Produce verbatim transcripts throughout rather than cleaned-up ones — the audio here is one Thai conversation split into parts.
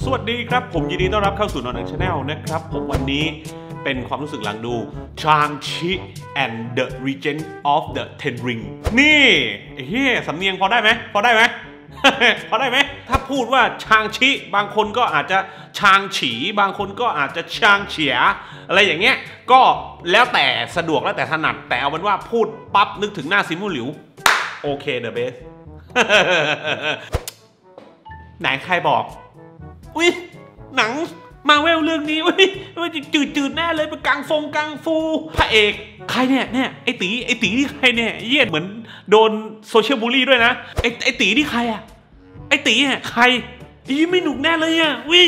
สวัสดีครับผมยินดีต้อนรับเข้าสู่นอนหนังชาแนลนะครับผมวันนี้เป็นความรู้สึกหลังดู Shang-Chi and the Legend of the Ten Ring นี่เฮ้ยสำเนียงพอได้ไหมพอได้ไหม พอได้ไหมถ้าพูดว่าชางชิบางคนก็อาจจะชางฉีบางคนก็อาจจะชางเฉียอะไรอย่างเงี้ยก็แล้วแต่สะดวกแล้วแต่ถนัดแต่เอาเป็นว่าพูดปั๊บนึกถึงหน้าซิมูหลิวโอเคเดอะเบส ไหนใครบอกอุ้ยหนังมาเวลเรื่องนี้อุ้ยมันจะจืดจืดแน่เลยเป็นกังฟงกังฟูพระเอกใครเนี่ยเนี่ยไอตีไอตีที่ใครเนี่ยเยี่ยเหมือนโดนโซเชียลบูลลี่ด้วยนะไอไอตีที่ใครอะไอตีเนี่ยใครยี่ไม่หนุกแน่เลยอะวิ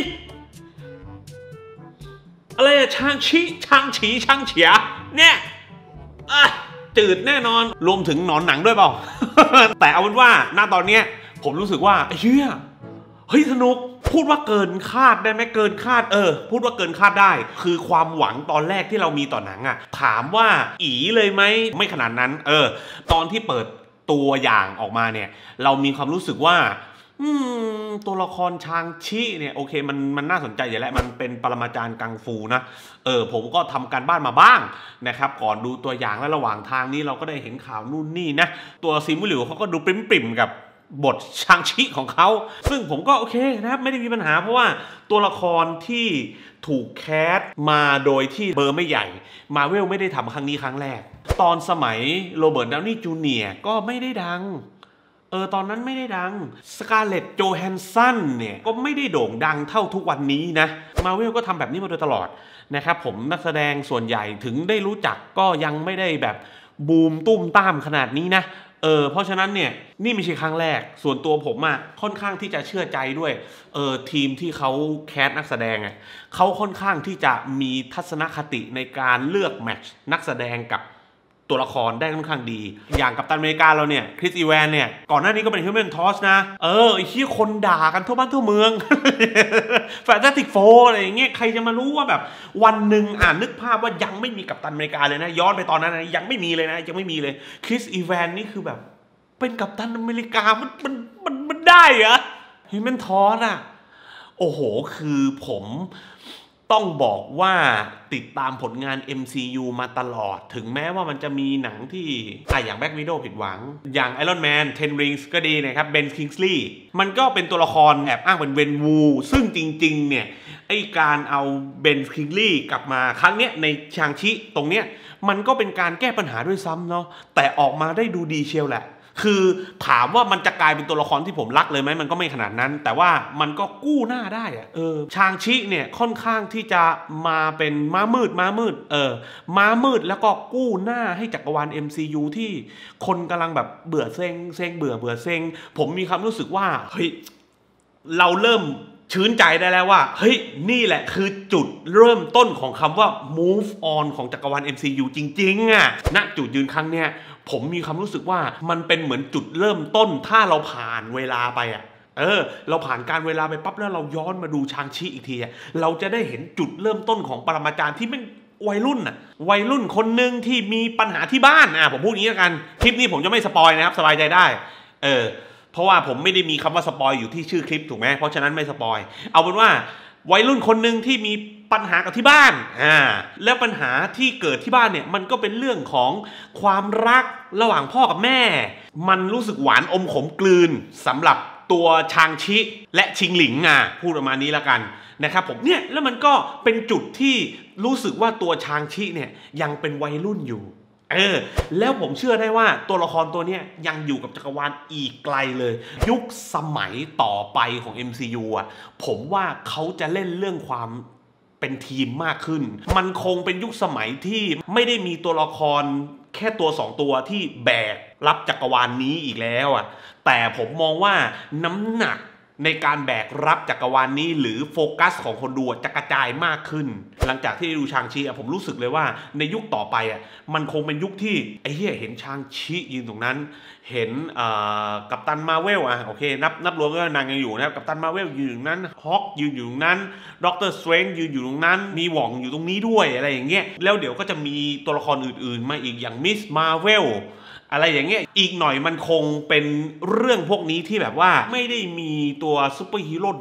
อะไรอะชางชิชางฉีชางเฉียเนี่ยอ่ะจืดแน่นอนรวมถึงหนอนหนังด้วยเปล่า แต่เอาเป็นว่าณตอนเนี้ยผมรู้สึกว่าเฮียเฮ้ยสนุกพูดว่าเกินคาดได้ไหมเกินคาดเออพูดว่าเกินคาดได้คือความหวังตอนแรกที่เรามีต่อหนังอะถามว่าอีเลยไหมไม่ขนาดนั้นเออตอนที่เปิดตัวอย่างออกมาเนี่ยเรามีความรู้สึกว่าอืมตัวละครชางชิเนี่ยโอเคมันมันน่าสนใจอยู่แล้วมันเป็นปรมาจารย์กังฟูนะเออผมก็ทำการบ้านมาบ้างนะครับก่อนดูตัวอย่างและระหว่างทางนี้เราก็ได้เห็นข่าวนู่นนี่นะตัวซิมูหลิวเขาก็ดูปริมๆกับบทชางชิของเขาซึ่งผมก็โอเคนะครับไม่ได้มีปัญหาเพราะว่าตัวละครที่ถูกแคสมาโดยที่เบอร์ไม่ใหญ่มาเวลไม่ได้ทำครั้งนี้ครั้งแรกตอนสมัยโรเบิร์ต ดาวนี่ จูเนียร์ก็ไม่ได้ดังเออตอนนั้นไม่ได้ดังสกาเลต โจแฮนสันเนี่ยก็ไม่ได้โด่งดังเท่าทุกวันนี้นะมาเวลก็ทำแบบนี้มาโดยตลอดนะครับผมนักแสดงส่วนใหญ่ถึงได้รู้จักก็ยังไม่ได้แบบบูมตุ้มตามขนาดนี้นะเออเพราะฉะนั้นเนี่ยนี่ไม่ใช่ครั้งแรกส่วนตัวผมอะค่อนข้างที่จะเชื่อใจด้วยเออทีมที่เขาแคสนักแสดงอะเขาค่อนข้างที่จะมีทัศนคติในการเลือกแมทช์นักแสดงกับตัวละครได้ค่อนข้างดีอย่างกัปตันอเมริกาเราเนี่ยคริสอีแวนเนี่ยก่อนหน้านี้ก็เป็นฮิวแมนทอสนะเออไอ้ที่คนด่ากันทั่วบ้านทั่วเมือง แฟนตาติกโฟอะไรอย่างเงี้ยใครจะมารู้ว่าแบบวันหนึ่งอ่านนึกภาพว่ายังไม่มีกัปตันอเมริกาเลยนะย้อนไปตอนนั้นนะยังไม่มีเลยนะยังไม่มีเลยคริสอีแวนนี่คือแบบเป็นกัปตันอเมริกามันมันมันมันได้เหรอฮิวแมนทอสอะโอ้โหคือผมต้องบอกว่าติดตามผลงาน เอ็ม ซี ยู มาตลอดถึงแม้ว่ามันจะมีหนังที่อ่ะอย่างแบ็ควิโดว์ผิดหวังอย่าง Iron Man Ten Rings ก็ดีนะครับเบน คิงส์ลีย์มันก็เป็นตัวละครแอบอ้างเป็นเวนวูซึ่งจริงๆเนี่ยไอการเอาเบน คิงส์ลีย์กลับมาครั้งเนี้ยในชางชิตรงเนี้ยมันก็เป็นการแก้ปัญหาด้วยซ้ำเนาะแต่ออกมาได้ดูดีเชียวแหละคือถามว่ามันจะกลายเป็นตัวละครที่ผมรักเลยไหมมันก็ไม่ขนาดนั้นแต่ว่ามันก็กู้หน้าได้อะเออชางชิเนี่ยค่อนข้างที่จะมาเป็นม้ามืดม้ามืดเออม้ามืดแล้วก็กู้หน้าให้จักรวาล เอ็ม ซี ยู ที่คนกำลังแบบเบื่อเซ็งเซ็งเบื่อเบื่อเซ็งผมมีความรู้สึกว่าเฮ้ยเราเริ่มชื้นใจได้แล้วว่าเฮ้ยนี่แหละคือจุดเริ่มต้นของคำว่า move on ของจักรวาล เอ็ม ซี ยู จริงๆอ่ะณจุดยืนครั้งเนี้ยผมมีความรู้สึกว่ามันเป็นเหมือนจุดเริ่มต้นถ้าเราผ่านเวลาไปอ่ะเออเราผ่านการเวลาไปปั๊บแล้วเราย้อนมาดูชางชิอีกทีอ่ะเราจะได้เห็นจุดเริ่มต้นของปรมาจารย์ที่เป็นวัยรุ่นอ่ะวัยรุ่นคนหนึ่งที่มีปัญหาที่บ้านอ่ะผมพูดอย่างนี้แล้วกันคลิปนี้ผมจะไม่สปอยนะครับสบายใจได้เออเพราะว่าผมไม่ได้มีคำว่าสปอยอยู่ที่ชื่อคลิปถูกไหมเพราะฉะนั้นไม่สปอยเอาเป็นว่าวัยรุ่นคนหนึ่งที่มีปัญหากับที่บ้านอ่าแล้วปัญหาที่เกิดที่บ้านเนี่ยมันก็เป็นเรื่องของความรักระหว่างพ่อกับแม่มันรู้สึกหวานอมขมกลืนสำหรับตัวชางชิและชิงหลิงอ่ะพูดประมาณนี้แล้วกันนะครับผมเนี่ยแล้วมันก็เป็นจุดที่รู้สึกว่าตัวชางชิเนี่ยยังเป็นวัยรุ่นอยู่เออแล้วผมเชื่อได้ว่าตัวละครตัวนี้ยังอยู่กับจักรวาลอีกไกลเลยยุคสมัยต่อไปของ เอ็ม ซี ยู อ่ะผมว่าเขาจะเล่นเรื่องความเป็นทีมมากขึ้นมันคงเป็นยุคสมัยที่ไม่ได้มีตัวละครแค่ตัวสองตัวที่แบกรับจักรวาลนี้อีกแล้วอ่ะแต่ผมมองว่าน้ำหนักในการแบกรับจักรวาลนี้หรือโฟกัสของคนดูจะกระจายมากขึ้นหลังจากที่ดูชางชิผมรู้สึกเลยว่าในยุคต่อไปอ่ะมันคงเป็นยุคที่ไอ้เหี้ยเห็นชางชิยืนตรงนั้นเห็นกัปตันมาเวลอ่ะโอเคนับนับรวมก็นางยังอยู่นะครับกัปตันมาเวลยืนตรงนั้นฮอคยืนอยู่ตรงนั้นด็อกเตอร์สเตรนจ์ยืนอยู่ตรงนั้นมีหว่องอยู่ตรงนี้ด้วยอะไรอย่างเงี้ยแล้วเดี๋ยวก็จะมีตัวละครอื่นๆมาอีกอย่างมิสมาเวลอะไรอย่างเงี้ยอีกหน่อยมันคงเป็นเรื่องพวกนี้ที่แบบว่าไม่ได้มีตัวซูเปอร์ฮีโร่เ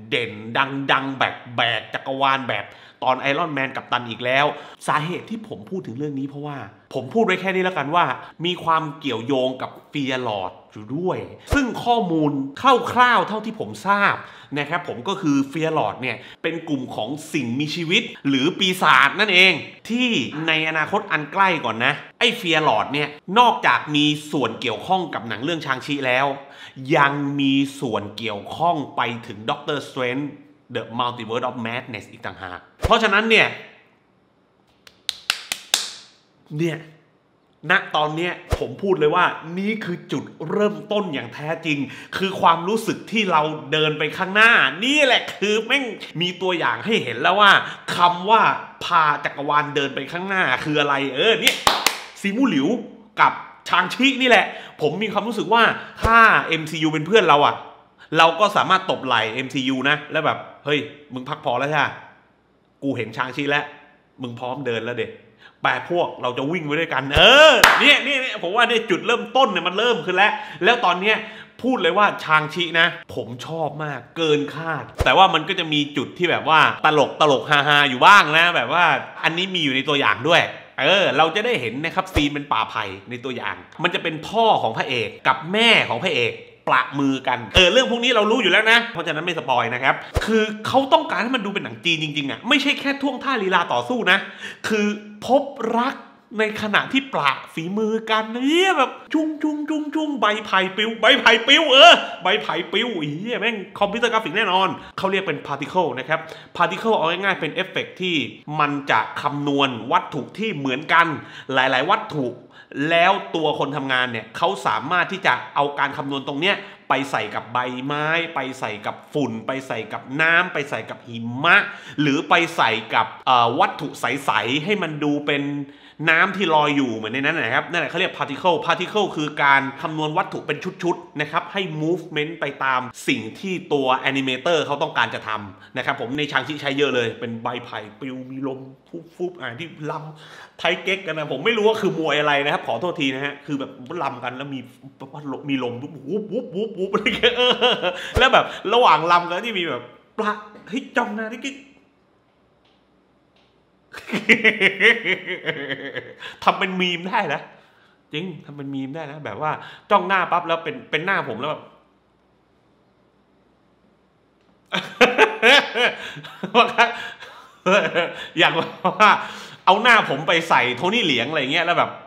เด่นดังๆแบบแบกจักรวาลแบบตอนไอรอนแมนกับตันอีกแล้วสาเหตุที่ผมพูดถึงเรื่องนี้เพราะว่าผมพูดไว้แค่นี้แล้วกันว่ามีความเกี่ยวโยงกับเฟียร์ลอร์ดอยู่ด้วยซึ่งข้อมูลคร่าวๆเท่าที่ผมทราบนะครับผมก็คือเฟียร์ลอร์ดเนี่ยเป็นกลุ่มของสิ่งมีชีวิตหรือปีศาจนั่นเองที่ในอนาคตอันใกล้ก่อนนะไอ้เฟียร์ลอร์ดเนี่ยนอกจากมีส่วนเกี่ยวข้องกับหนังเรื่องชางชิแล้วยังมีส่วนเกี่ยวข้องไปถึงด็อกเตอร์สเตรนจ์ The Multiverse of Madness อีกต่างหากเพราะฉะนั้นเนี่ยเนี่ยณตอนเนี้ยผมพูดเลยว่านี่คือจุดเริ่มต้นอย่างแท้จริงคือความรู้สึกที่เราเดินไปข้างหน้านี่แหละคือแม่งมีตัวอย่างให้เห็นแล้วว่าคำว่าพาจักรวาลเดินไปข้างหน้าคืออะไรเออเนี่ยซีมูหลิวกับชางชินี่แหละผมมีความรู้สึกว่าถ้า เอ็ม ซี ยู เป็นเพื่อนเราอะเราก็สามารถตบไหล่ เอ็ม ซี ยู นะแล้วแบบเฮ้ยมึงพักพอแล้วใช่ไหมกูเห็นชางชิแล้วมึงพร้อมเดินแล้วเด็กแปดพวกเราจะวิ่งไปด้วยกันเออเนี่ยเนี่ยผมว่าเนี่ยจุดเริ่มต้นเนี่ยมันเริ่มขึ้นแล้วแล้วตอนเนี้ยพูดเลยว่าชางชินะผมชอบมากเกินคาดแต่ว่ามันก็จะมีจุดที่แบบว่าตลกตลกฮาฮาอยู่บ้างนะแบบว่าอันนี้มีอยู่ในตัวอย่างด้วยเออเราจะได้เห็นนะครับซีนเป็นป่าไผ่ในตัวอย่างมันจะเป็นพ่อของพระเอกกับแม่ของพระเอกประมือกันเออเรื่องพวกนี้เรารู้อยู่แล้วนะเพราะฉะนั้นไม่สปอยนะครับคือเขาต้องการให้มันดูเป็นหนังจีนจริงๆอ่ะไม่ใช่แค่ท่วงท่าลีลาต่อสู้นะคือพบรักในขณะที่ปราฝีมือกันเนี่ยแบบจุ้งจุ้งจุ้งจุ้งใบไผ่ปิวใบไผ่ปิวเออใบไผ่ปิวอีเหี้ยแม่งคอมพิวเตอร์กราฟิกแน่นอนเขาเรียกเป็นพาร์ติเคิลนะครับพาร์ติเคิลเอาง่ายๆเป็นเอฟเฟกต์ที่มันจะคำนวณวัตถุที่เหมือนกันหลายๆวัตถุแล้วตัวคนทำงานเนี่ยเขาสามารถที่จะเอาการคำนวณตรงเนี้ยไปใส่กับใบไม้ไปใส่กับฝุ่นไปใส่กับน้ำไปใส่กับหิมะหรือไปใส่กับวัตถุใสๆให้มันดูเป็นน้ำที่ลอยอยู่เหมือนในนั้นนะครับนั่นแหละเขาเรียก particle particle คือการคำนวณวัตถุเป็นชุดๆนะครับให้ movement ไปตามสิ่งที่ตัว animator เขาต้องการจะทำนะครับผมในชางชิใช้เยอะเลยเป็นใบไผ่ปลิวมีลมฟุบๆอ่าที่ลำไทเก๊กกันนะผมไม่รู้ว่าคือมวยอะไรนะครับขอโทษทีนะฮะคือแบบลำกันแล้วมีมีลมวุบวุบวุบวุบอะไรเงี้ยแล้วแบบระหว่างลำกันที่มีแบบปลาเฮ้ยจ้องหน้าที่กิ๊กทำเป็นมีมได้นะจริงทำเป็นมีมได้นะแบบว่าจ้องหน้าปั๊บแล้วเป็นเป็นหน้าผมแล้วแบบอย่างว่าเอาหน้าผมไปใส่โทนี่เหลียงอะไรเงี้ยแล้วแบบ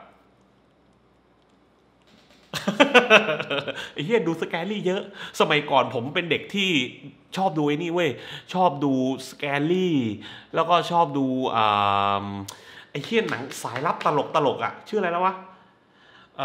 ไอ้เหี้ยดูสแกรี่เยอะสมัยก่อนผมเป็นเด็กที่ชอบดูไอ้นี่เว้ยชอบดูสแกรี่แล้วก็ชอบดูอ่าไอ้เหี้ยหนังสายลับตลกตลกอ่ะชื่ออะไรแล้ววะอ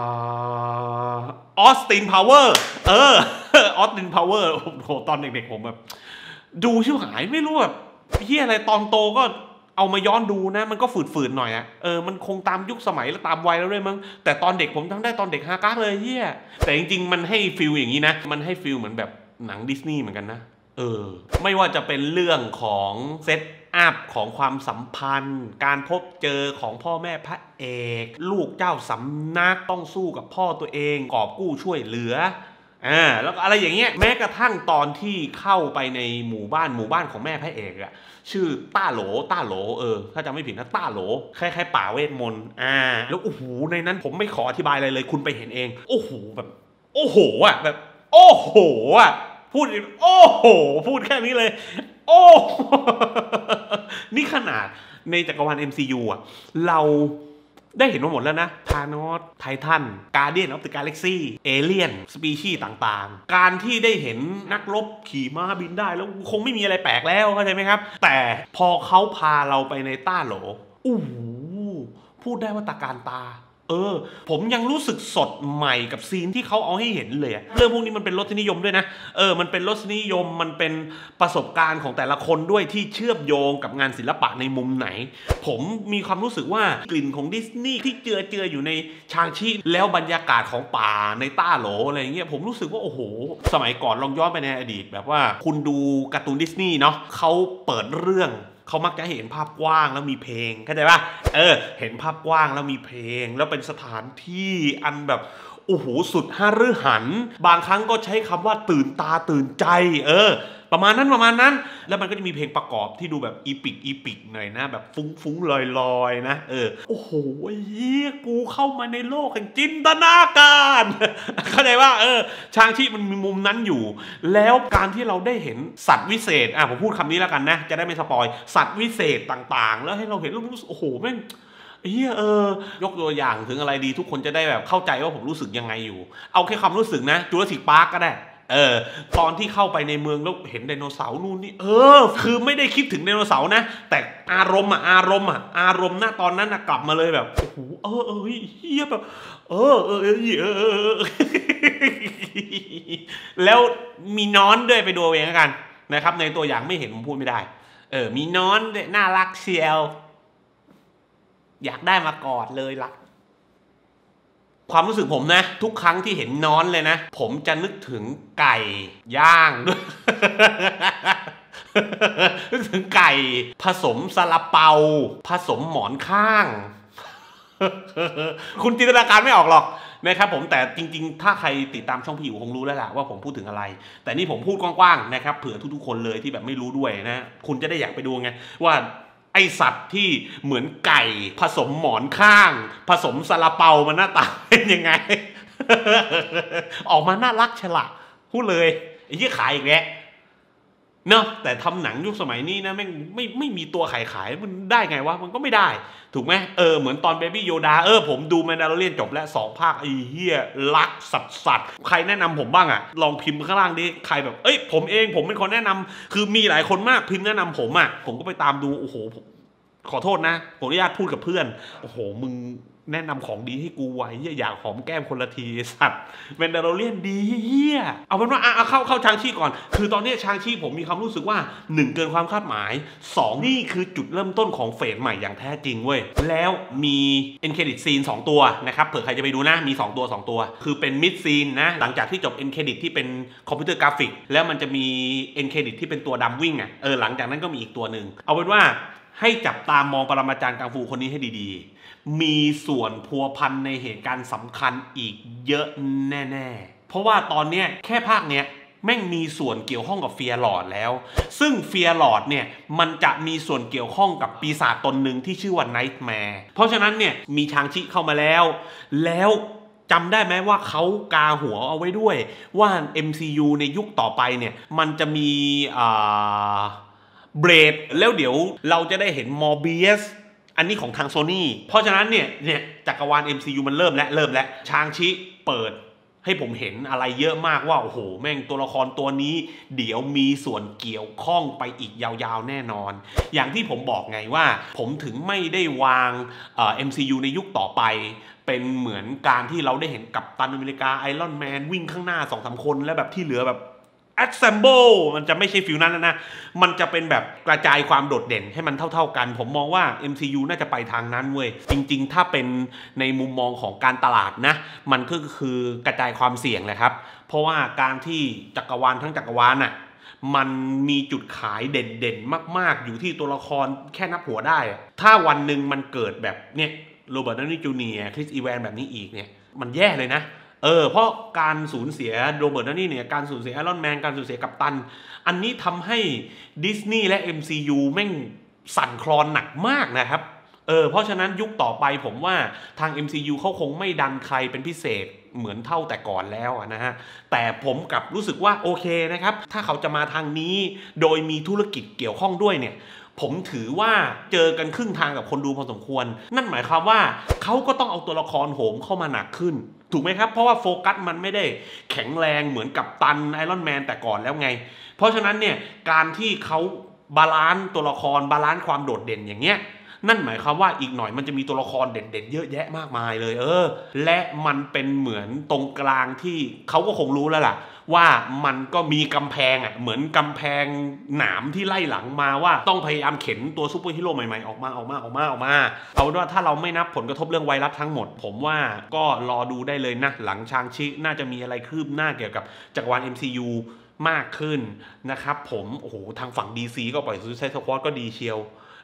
อสตินพาวเวอร์เออออสตินพาวเวอร์โหตอนเด็กๆผมแบบดูชิบหายไม่รู้แบบเหี้ยอะไรตอนโตก็เอามาย้อนดูนะมันก็ฝืดๆหน่อยอะเออมันคงตามยุคสมัยและตามวัยแล้วด้วยมั้งแต่ตอนเด็กผมจำได้ตอนเด็กฮาก้าเลยเฮียแต่จริงๆมันให้ฟิลอย่างนี้นะมันให้ฟิลเหมือนแบบหนังดิสนีย์เหมือนกันนะเออไม่ว่าจะเป็นเรื่องของเซตอัพของความสัมพันธ์การพบเจอของพ่อแม่พระเอกลูกเจ้าสำนักต้องสู้กับพ่อตัวเองกอบกู้ช่วยเหลืออ่าแล้วก็อะไรอย่างเงี้ยแม้กระทั่งตอนที่เข้าไปในหมู่บ้านหมู่บ้านของแม่พระเอกอะชื่อต้าโหลต้าโหลเออถ้าจำไม่ผิดนะต้าโหลคล้ายๆป่าเวทมนต์อ่าแล้วโอ้โหในนั้นผมไม่ขออธิบายอะไรเลยคุณไปเห็นเองโอ้โหแบบโอ้โหอ่ะแบบโอ้โหอ่ะพูดโอ้โหพูดแค่นี้เลยโอ้นี่ขนาดในจักรวาล เอ็ม ซี ยู อ่ะเราได้เห็นมาหมดแล้วนะธานอสไททันการ์เดียนออฟเดอะกาแล็กซี่เอเลี่ยนสปีชีส์ต่างๆการที่ได้เห็นนักรบขี่ม้าบินได้แล้วคงไม่มีอะไรแปลกแล้วเข้าใจไหมครับแต่พอเขาพาเราไปในต้าโหลอู้หูพูดได้ว่าตาการตาเออผมยังรู้สึกสดใหม่กับซีนที่เขาเอาให้เห็นเลยเรื่องพวกนี้มันเป็นรสนิยมด้วยนะเออมันเป็นรสนิยมมันเป็นประสบการณ์ของแต่ละคนด้วยที่เชื่อมโยงกับงานศิลปะในมุมไหนผมมีความรู้สึกว่ากลิ่นของดิสนีย์ที่เจือเจืออยู่ในชางชิแล้วบรรยากาศของป่าในต้าโหลอะไรเงี้ยผมรู้สึกว่าโอ้โหสมัยก่อนลองย้อนไปในอดีตแบบว่าคุณดูการ์ตูนดิสนีย์เนาะเขาเปิดเรื่องเขามักจะเห็นภาพกว้างแล้วมีเพลงเข้าใจป่ะเออเห็นภาพกว้างแล้วมีเพลงแล้วเป็นสถานที่อันแบบโอ้โหสุดห้าฤหันบางครั้งก็ใช้คำว่าตื่นตาตื่นใจเออปประมาณนั้นประมาณนั้นแล้วมันก็จะมีเพลงประกอบที่ดูแบบอีปิกอีปิกหน่อยนะแบบฟุ้งๆลอยๆนะเออโอ้โหเฮียกูเข้ามาในโลกแห่งจินตนาการเข้าใจว่าเออชางชิมันมีมุมนั้นอยู่แล้วการที่เราได้เห็นสัตว์วิเศษอ่ะผมพูดคำนี้แล้วกันนะจะได้ไม่สปอยสัตว์วิเศษต่างๆแล้วให้เราเห็นแล้วรู้สึกโอ้โหแม่งเฮียเออยกตัวอย่างถึงอะไรดีทุกคนจะได้แบบเข้าใจว่าผมรู้สึกยังไงอยู่เอาแค่ความรู้สึกนะจูราสสิคพาร์คก็ได้เออตอนที่เข้าไปในเมืองแล้วเห็นไดโนเสาร์นู่นนี่เออคือไม่ได้คิดถึงไดโนเสาร์นะแต่อารมณ์อะอารมณ์อะอารมณ์ณตอนนั้นกลับมาเลยแบบโอ้โหเออเออเฮียแบบเออเออเออเออแล้วมีน้อนด้วยไปดูเองกันนะครับในตัวอย่างไม่เห็นผมพูดไม่ได้เออมีน้อนด้วยน่ารักเชียวอยากได้มากอดเลยล่ะความรู้สึกผมนะทุกครั้งที่เห็นน้อนเลยนะผมจะนึกถึงไก่ย่างด้วยนึกถึงไก่ผสมซาลาเปาผสมหมอนข้างคุณจินตนาการไม่ออกหรอกนะครับผมแต่จริงๆถ้าใครติดตามช่องพี่อยู่คงรู้แล้วล่ะว่าผมพูดถึงอะไรแต่นี่ผมพูดกว้างๆนะครับเผื่อทุกๆคนเลยที่แบบไม่รู้ด้วยนะคุณจะได้อยากไปดูไงว่าไอสัตว์ที่เหมือนไก่ผสมหมอนข้างผสมซาลาเปามันหน้าตาเป็นยังไง ออกมาน่ารักฉลาดพูดเลยไอ้ที่ขายอีกแล้วเนาะแต่ทำหนังยุคสมัยนี้นะไม่ไม่ไม่มีตัวขายขายมันได้ไงวะมันก็ไม่ได้ถูกไหมเออเหมือนตอนเบบี้โยดาเออผมดูแมนดาโลเรียนจบแล้วสองภาคไอ้เหี้ยรักสัตว์สัตว์ใครแนะนำผมบ้างอะลองพิมพ์ข้างล่างดิใครแบบเอ้ยผมเองผมเป็นคนแนะนำคือมีหลายคนมากพิมพ์แนะนำผมอะผมก็ไปตามดูโอ้โหขอโทษนะผมอนุญาตพูดกับเพื่อนโอ้โหมึงแนะนำของดีให้กูไว้อยากหอมแก้มคนละทีสัตว์แมนดาโลเรียนดีเฮียเอาเป็นว่าอ่ะเข้าเข้าชางชีก่อนคือตอนนี้ชางชีผมมีความรู้สึกว่าหนึ่งเกินความคาดหมายสองนี่คือจุดเริ่มต้นของเฟสใหม่อย่างแท้จริงเว้ยแล้วมีเอ็นเครดิตซีนสองตัวนะครับเผื่อใครจะไปดูนะมีสองตัวสองตัวคือเป็นมิดซีนนะหลังจากที่จบเอ็นเครดิตที่เป็นคอมพิวเตอร์กราฟิกแล้วมันจะมีเอ็นเครดิตที่เป็นตัวดำวิ่งอ่ะเออหลังจากนั้นก็มีอีกตัวหนึ่งเอาเป็นว่าให้จับตามองปรมาจารย์กังฟูคนนี้ให้ดีๆมีส่วนพัวพันในเหตุการณ์สำคัญอีกเยอะแน่ๆเพราะว่าตอนเนี้ยแค่ภาคเนี้ยแม่งมีส่วนเกี่ยวข้องกับเฟียร์ลอร์ดแล้วซึ่งเฟียร์ลอร์ดเนี่ยมันจะมีส่วนเกี่ยวข้องกับปีศาจตนหนึ่งที่ชื่อว่าไนท์แมร์เพราะฉะนั้นเนี่ยมีชางชิเข้ามาแล้วแล้วจำได้ไหมว่าเขากาหัวเอาไว้ด้วยว่า เอ็ม ซี ยู ในยุคต่อไปเนี่ยมันจะมีอ่าเบรดแล้วเดี๋ยวเราจะได้เห็นมอร์เบียสอันนี้ของทางโซนี่เพราะฉะนั้นเนี่ยเนี่ยจักรวาล เอ็ม ซี ยู มันเริ่มแล้วเริ่มแล้วชางชิเปิดให้ผมเห็นอะไรเยอะมากว่าโอ้โหแม่งตัวละครตัวนี้เดี๋ยวมีส่วนเกี่ยวข้องไปอีกยาวๆแน่นอนอย่างที่ผมบอกไงว่าผมถึงไม่ได้วางเอ่อ เอ็ม ซี ยู ในยุคต่อไปเป็นเหมือนการที่เราได้เห็นกัปตันอเมริกาไอรอนแมนวิ่งข้างหน้า สองสาม คนแล้วแบบที่เหลือแบบassemble มันจะไม่ใช่ฟิลนั้นแล้วนะมันจะเป็นแบบกระจายความโดดเด่นให้มันเท่าๆกันผมมองว่า เอ็ม ซี ยู น่าจะไปทางนั้นเว้ยจริงๆถ้าเป็นในมุมมองของการตลาดนะมันก็คือกระจายความเสี่ยงแหละครับเพราะว่าการที่จักรวาลทั้งจักรวาลน่ะมันมีจุดขายเด่นๆมากๆอยู่ที่ตัวละครแค่นับหัวได้ถ้าวันหนึ่งมันเกิดแบบเนี่ยโรเบิร์ต ดาวนี่ จูเนียร์ คริส อีแวนแบบนี้อีกเนี่ยมันแย่เลยนะเออเพราะการสูญเสียโรเบิร์ต ดาวนี่เนี่ยการสูญเสียไอรอนแมนการสูญเสียกัปตันอันนี้ทำให้ดิสนีย์และ เอ็ม ซี ยู แม่งสั่นคลอนหนักมากนะครับเออเพราะฉะนั้นยุคต่อไปผมว่าทาง เอ็ม ซี ยู เขาคงไม่ดันใครเป็นพิเศษเหมือนเท่าแต่ก่อนแล้วนะฮะแต่ผมกลับรู้สึกว่าโอเคนะครับถ้าเขาจะมาทางนี้โดยมีธุรกิจเกี่ยวข้องด้วยเนี่ยผมถือว่าเจอกันครึ่งทางกับคนดูพอสมควรนั่นหมายความว่าเขาก็ต้องเอาตัวละครโหมเข้ามาหนักขึ้นถูกไหมครับเพราะว่าโฟกัสมันไม่ได้แข็งแรงเหมือนกับตันไอรอนแมนแต่ก่อนแล้วไงเพราะฉะนั้นเนี่ยการที่เขาบาลานซ์ตัวละครบาลานซ์ความโดดเด่นอย่างเงี้ยนั่นหมายความว่าอีกหน่อยมันจะมีตัวละครเด่นๆเยอะแยะมากมายเลยเออและมันเป็นเหมือนตรงกลางที่เขาก็คงรู้แล้วล่ะว่ามันก็มีกำแพงอ่ะเหมือนกำแพงหนามที่ไล่หลังมาว่าต้องพยายามเข็นตัวซูเปอร์ฮีโร่ใหม่ๆออกมาออกมาออกมาออกมาเอาเป็นว่าถ้าเราไม่นับผลกระทบเรื่องไวรัสทั้งหมดผมว่าก็รอดูได้เลยนะหลังชางชิน่าจะมีอะไรคืบหน้าเกี่ยวกับจักรวาล เอ็ม ซี ยู มากขึ้นนะครับผมโอ้โหทางฝั่ง ดี ซี ก็ปล่อยซูไซด์สควอดก็ดีเชียว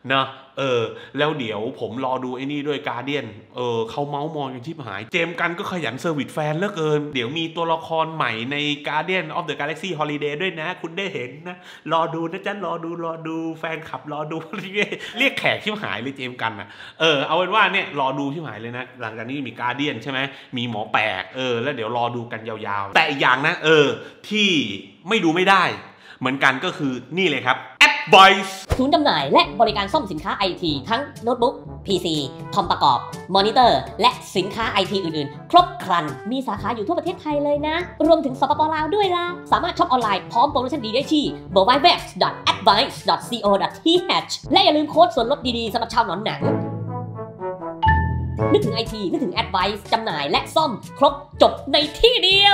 นะเออแล้วเดี๋ยวผมรอดูไอ้นี่ด้วยการ์เดียนเออเขาเมาส์มอยกันชิบหายเจมกันก็ขยันเซอร์วิสแฟนเหลือเกินเดี๋ยวมีตัวละครใหม่ใน Guardian of the Galaxy Holiday ด้วยนะคุณได้เห็นนะรอดูนะจ๊ะรอดูรอดูแฟนคลับรอดูเรียกแขกชิบหายเลยเจมกันอ่ะเออเอาเป็นว่าเนี่ยรอดูชิบหายเลยนะหลังจากนี้มี Guardian ใช่ไหมมีหมอแปลกเออแล้วเดี๋ยวรอดูกันยาวๆแต่อีกอย่างนะเออที่ไม่ดูไม่ได้เหมือนกันก็คือนี่เลยครับAdvice ศูนย์จำหน่ายและบริการซ่อมสินค้า ไอ ที ทั้งโน้ตบุ๊ก พี ซี คอมประกอบ มอนิเตอร์ และสินค้า ไอ ที อื่นๆ ครบครัน มีสาขาอยู่ทั่วประเทศไทยเลยนะ รวมถึงสปป.ลาวด้วยล่ะ สามารถช็อปออนไลน์พร้อมโปรโมชั่นดีได้ที่ ดับเบิลยู ดับเบิลยู ดับเบิลยู ดอท แอดไวซ์ ดอท ซี โอ ดอท ที เอช และอย่าลืมโค้ดส่วนลดดีๆสำหรับชาวหนอนหนังนึกถึง ไอ ที นึกถึง Advice จำหน่ายและซ่อมครบจบในที่เดียว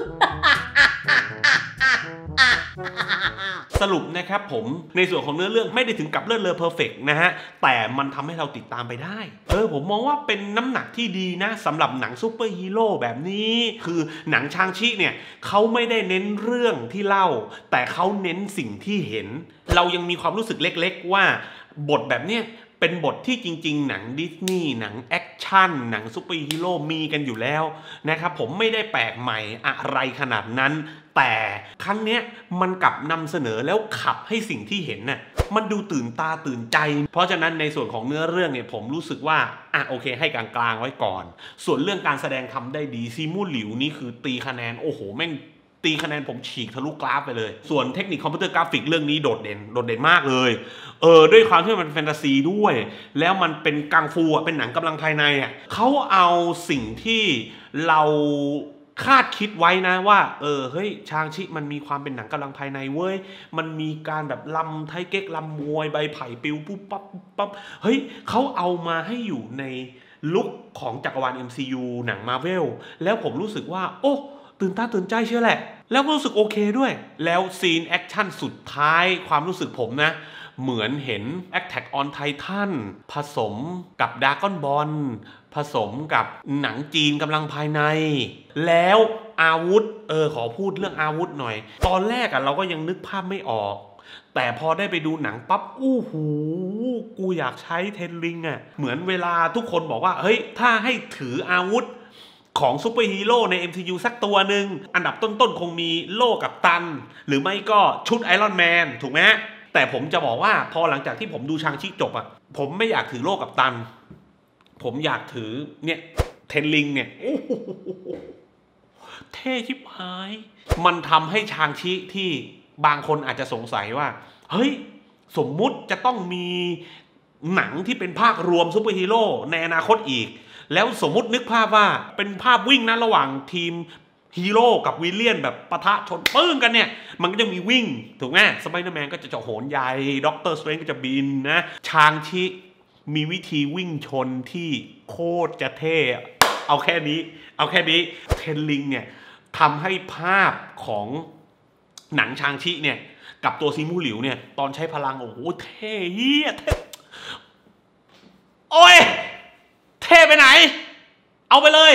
สรุปนะครับผมในส่วนของเนื้อเรื่องไม่ได้ถึงกับเลิศเลอเพอร์เฟกต์นะฮะแต่มันทำให้เราติดตามไปได้เออผมมองว่าเป็นน้ำหนักที่ดีนะสำหรับหนังซูเปอร์ฮีโร่แบบนี้คือหนังชางชิเนี่ยเขาไม่ได้เน้นเรื่องที่เล่าแต่เขาเน้นสิ่งที่เห็นเรายังมีความรู้สึกเล็กๆว่าบทแบบเนี้ยเป็นบทที่จริงๆหนังดิสนีย์หนังแอคชั่นหนังซูเปอร์ฮีโร่มีกันอยู่แล้วนะครับผมไม่ได้แปลกใหม่อะไรขนาดนั้นแต่ครั้งเนี้ยมันกลับนำเสนอแล้วขับให้สิ่งที่เห็นน่ะมันดูตื่นตาตื่นใจเพราะฉะนั้นในส่วนของเนื้อเรื่องเนี่ยผมรู้สึกว่าอ่ะโอเคให้กลางๆไว้ก่อนส่วนเรื่องการแสดงทำได้ดีซีมูหลิวนี่คือตีคะแนนโอ้โหแม่งตีคะแนนผมฉีกทะลุกราฟไปเลยส่วนเทคนิคคอมพิวเตอร์กราฟิกเรื่องนี้โดดเด่นโดดเด่นมากเลยเออด้วยความที่มันแฟนตาซีด้วยแล้วมันเป็นกังฟูอ่ะเป็นหนังกำลังภายในอ่ะเขาเอาสิ่งที่เราคาดคิดไว้นะว่าเออเฮ้ยชางชิมันมีความเป็นหนังกำลังภายในเว้ยมันมีการแบบลำไทเก๊กลำมวยใบไผ่ปิวปุ๊บปั๊บปุ๊บปั๊บเฮ้ยเขาเอามาให้อยู่ในลุคของจักรวาล เอ็ม ซี ยู หนัง Marvel แล้วผมรู้สึกว่าโอ้ตื่นตาตื่นใจเชียวแหละแล้วก็รู้สึกโอเคด้วยแล้วซีนแอคชั่นสุดท้ายความรู้สึกผมนะเหมือนเห็น Attack on Titan ผสมกับ Dragon Ball ผสมกับหนังจีนกำลังภายในแล้วอาวุธเออขอพูดเรื่องอาวุธหน่อยตอนแรกอะเราก็ยังนึกภาพไม่ออกแต่พอได้ไปดูหนังปั๊บอู้หูกูอยากใช้เทนลิงอะเหมือนเวลาทุกคนบอกว่าเฮ้ยถ้าให้ถืออาวุธของซูเปอร์ฮีโร่ใน เอ็ม ซี ยู สักตัวหนึ่งอันดับต้นๆคงมีโล่กับตันหรือไม่ก็ชุดไอรอนแมนถูกไหมแต่ผมจะบอกว่าพอหลังจากที่ผมดูชางชิจบอ่ะผมไม่อยากถือโล่กับตันผมอยากถือเนี่ยเทนลิงเนี่ยโอ้โหเท่ชิบหายมันทำให้ชางชิที่บางคนอาจจะสงสัยว่าเฮ้ยสมมุติจะต้องมีหนังที่เป็นภาครวมซูเปอร์ฮีโร่ในอนาคตอีกแล้วสมมุตินึกภาพว่าเป็นภาพวิ่งนะระหว่างทีมฮีโร่กับวิลเลียนแบบปะทะชนปึ้งกันเนี่ยมันก็จะมีวิ่งถูกไหมสไปเดอร์แมนก็จะจะโหนใหญ่ด็อกเตอร์สเตรนจ์ก็จะบินนะชางชิมีวิธีวิ่งชนที่โคตรจะเท่เอาแค่นี้เอาแค่นี้เทนลิงเนี่ยทำให้ภาพของหนังชางชิเนี่ยกับตัวซีมูหลิวเนี่ยตอนใช้พลังโอ้โหเท่เฮียเท่โอ้ยเท่ไปไหนเอาไปเลย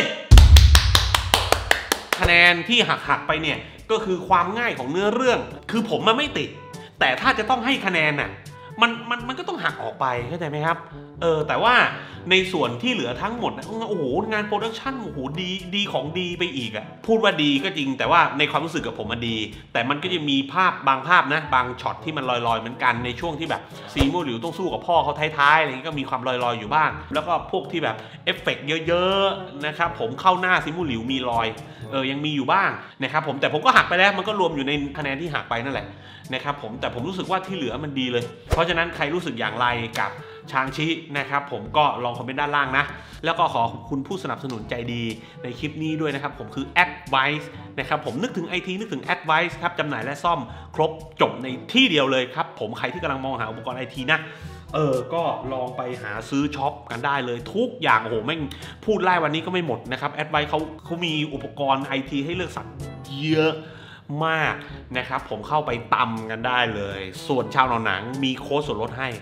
คะแนนที่หักหักไปเนี่ยก็คือความง่ายของเนื้อเรื่องคือผมมันไม่ติดแต่ถ้าจะต้องให้คะแนนน่ะมันมันมันก็ต้องหักออกไปเข้าใจไหมครับเออแต่ว่าในส่วนที่เหลือทั้งหมดนะโอ้โหงานโปรดักชั่นโอ้โหดีดีของดีไปอีกอะพูดว่าดีก็จริงแต่ว่าในความรู้สึกกับผมมันดีแต่มันก็จะมีภาพบางภาพนะบางช็อตที่มันลอยๆเหมือนกันในช่วงที่แบบซีมูหลิวต้องสู้กับพ่อเขาท้ายๆอะไรนี้ก็มีความลอยๆอยู่บ้างแล้วก็พวกที่แบบเอฟเฟกต์เยอะๆนะครับผมเข้าหน้าซีมูหลิวมีรอยเออยังมีอยู่บ้างนะครับผมแต่ผมก็หักไปแล้วมันก็รวมอยู่ในคะแนนที่หักไปนั่นแหละนะครับผมแต่ผมรู้สึกว่าที่เหลือมันดีเลยเพราะฉะนั้นใครรู้สึกอย่างไรกับชางชินะครับผมก็ลองคอมเมนต์ด้านล่างนะแล้วก็ขอขอบคุณผู้สนับสนุนใจดีในคลิปนี้ด้วยนะครับผมคือ Advice นะครับผมนึกถึง ไอ ที นึกถึง Advice ครับจำหน่ายและซ่อมครบจบในที่เดียวเลยครับผมใครที่กำลังมองหาอุปกรณ์ ไอ ที นะเออก็ลองไปหาซื้อช็อปกันได้เลยทุกอย่างโอ้โหแม่งพูดไล่วันนี้ก็ไม่หมดนะครับ Advice เขาเขามีอุปกรณ์ ไอ ที ให้เลือกสรรเยอะมากนะครับผมเข้าไปตำกันได้เลยส่วนชาวหนังมีโค้ดส่วนลดให้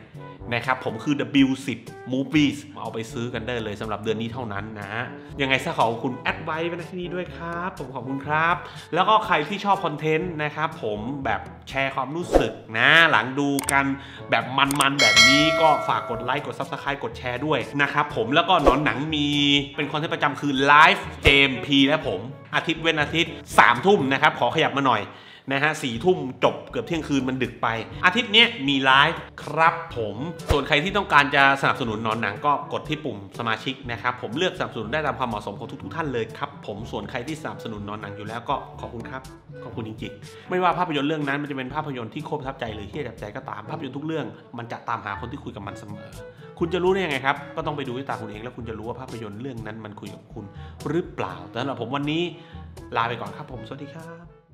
นะครับผมคือ ดับเบิลยู สิบ Movies เอาไปซื้อกันได้เลยสำหรับเดือนนี้เท่านั้นนะยังไงซะขอบคุณแอดไว้เป็นที่นี้ด้วยครับผมขอบคุณครับแล้วก็ใครที่ชอบคอนเทนต์นะครับผมแบบแชร์ความรู้สึกนะหลังดูกันแบบมันๆแบบนี้ก็ฝากกดไลค์กด ซับสไครบ์ กดแชร์ด้วยนะครับผมแล้วก็หนอนหนังมีเป็นคอนเทนต์ประจำคือไลฟ์เจมพีและผมอาทิตย์เว้นอาทิตย์สามทุ่มนะครับขอขยับมาหน่อยนะฮะสี่ทุ่มจบเกือบเที่ยงคืนมันดึกไปอาทิตย์นี้มีไลฟ์ครับผมส่วนใครที่ต้องการจะสนับสนุนหนอนหนังก็กดที่ปุ่มสมาชิกนะครับผมเลือกสนับสนุนได้ตามความเหมาะสมของทุกๆท่านเลยครับผมส่วนใครที่สนับสนุนหนอนหนังอยู่แล้วก็ขอบคุณครับขอบคุณจริงๆไม่ว่าภาพยนตร์เรื่องนั้นมันจะเป็นภาพยนตร์ที่โคตรประทับใจหรือที่ประทับใจก็ตามภาพยนตร์ทุกเรื่องมันจะตามหาคนที่คุยกับมันเสมอคุณจะรู้ได้ยังไงครับก็ต้องไปดูด้วยตาคุณเองแล้วคุณจะรู้ว่าภาพยนตร์เรื่องนั้นมันคุยกับคุณหรือเปล่าแต่สำหรับผมวันนี้ลาไปก่อนครับผมสวัสดีครับ